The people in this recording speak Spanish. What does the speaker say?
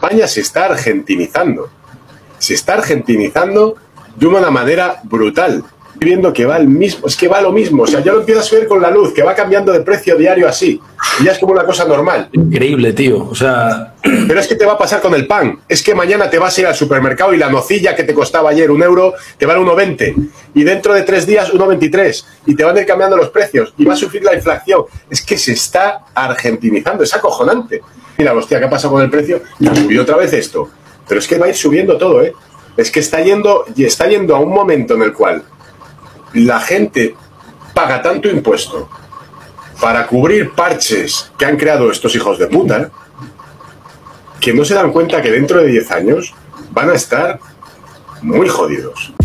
España se está argentinizando. Se está argentinizando de una manera brutal. Viendo que va el mismo, es que va lo mismo. O sea, ya lo empiezas a ver con la luz, que va cambiando de precio diario así. Y ya es como una cosa normal. Increíble, tío. O sea... Pero es que te va a pasar con el pan. Es que mañana te vas a ir al supermercado y la nocilla que te costaba ayer 1 euro te vale 1,20. Y dentro de 3 días 1,23. Y te van a ir cambiando los precios. Y va a sufrir la inflación. Es que se está argentinizando. Es acojonante. Mira, hostia, ¿qué ha pasado con el precio? Ya subió otra vez esto. Pero es que va a ir subiendo todo, ¿eh? Es que está yendo a un momento en el cual la gente paga tanto impuesto para cubrir parches que han creado estos hijos de puta, que no se dan cuenta que dentro de 10 años van a estar muy jodidos.